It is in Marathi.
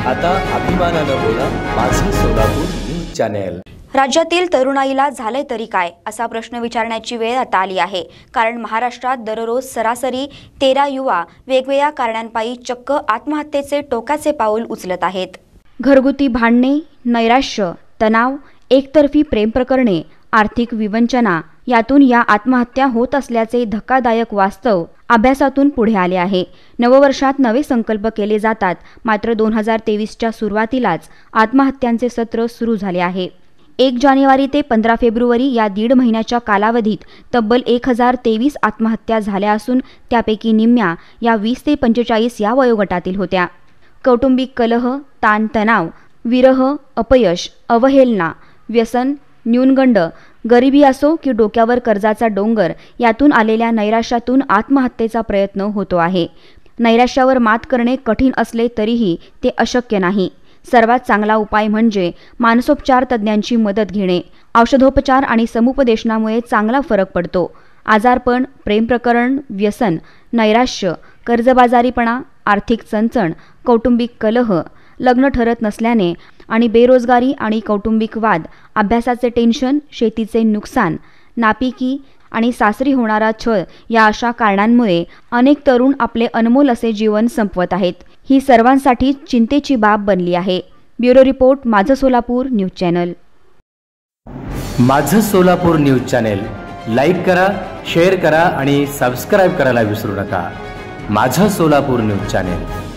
आता अभिमानानं बोला माझं सोलापूर न्यूज चॅनेल। राज्यातील तरुणाईला झाले तरी काय असा प्रश्न विचारण्याची वेळ आता आली आहे। कारण महाराष्ट्रात दररोज सरासरी 13 युवा वेगवेगळ्या कारणांपायी चक्क आत्महत्येचे टोकाचे पाऊल उचलत आहेत। घरगुती भांडणे, नैराश्य, तणाव, एकतर्फी प्रेम प्रकरणे, आर्थिक विवंचना यातून या आत्महत्या होत असल्याचे धक्कादायक वास्तव अभ्यासातून पुढे आले आहे। नववर्षात नवे संकल्प केले जातात, मात्र 2023च्या सुरुवातीलाच आत्महत्यांचे सत्र सुरू झाले आहे। 1 जानेवारी ते 15 फेब्रुवारी या 1.5 महिन्याच्या कालावधीत तब्बल 1023 आत्महत्या झाल्या असून त्यापैकी निम्म्या या 20 ते 45 या वयोगटातील होत्या। कौटुंबिक कलह, ताणतणाव, विरह, अपयश, अवहेलना, व्यसन, न्यूनगंड, गरिबी असो की डोक्यावर कर्जाचा डोंगर यातून आलेल्या नैराश्यातून आत्महत्येचा प्रयत्न होतो आहे। नैराश्यावर मात करणे कठीण असले तरीही ते अशक्य नाही। सर्वात चांगला उपाय म्हणजे मानसोपचार तज्ञांची मदत घेणे। औषधोपचार आणि समुपदेशनामुळे चांगला फरक पडतो। आजारपण, प्रेम प्रकरण, व्यसन, नैराश्य, कर्जबाजारीपणा, आर्थिक चणचण, कौटुंबिक कलह, लग्न ठरत नसल्याने आणि बेरोजगारी आणि कौटुंबिक वाद, अभ्यासाचे टेन्शन, शेतीचे नुकसान, नापिकी आणि सासरी होणारा छळ या अशा कारणांमुळे अनेक तरुण आपले अनमोल असे जीवन संपवत आहेत। ही सर्वांसाठी चिंतेची बाब बनली आहे। ब्युरो रिपोर्ट, माझं सोलापूर न्यूज चॅनल। माझं सोलापूर न्यूज चॅनेल लाईक करा, शेअर करा आणि सबस्क्राइब करायला विसरू नका। माझं सोलापूर न्यूज चॅनेल।